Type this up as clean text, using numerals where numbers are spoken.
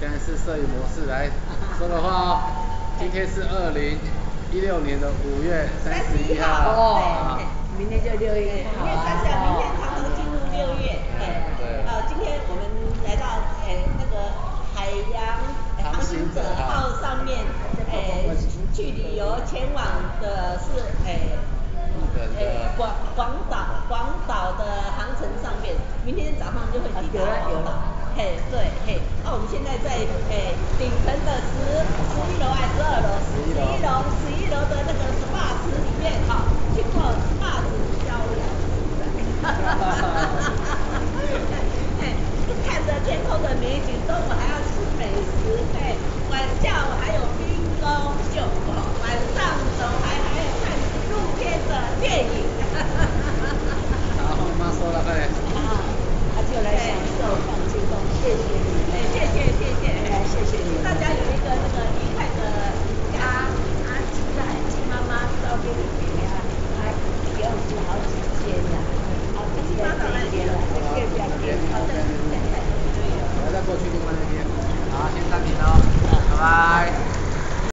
现在是摄影模式来说的话哦，今天是2016年的5月31号。 哦，明天就6月1号。 明天3明天常常进入6月。今天我们来到那个海洋航行者号上面，去旅游前往的是广岛的航程上面，明天早上就会抵达广岛。对，我们现在在顶层的11楼还是12楼？11楼的那个 SPA 池里面，去做 SPA 池交流。看着天空的美景，中午还要吃美食，下午还有冰糕秀，晚上还有看露天的电影。 然后妈说了， 就来享受放轻松。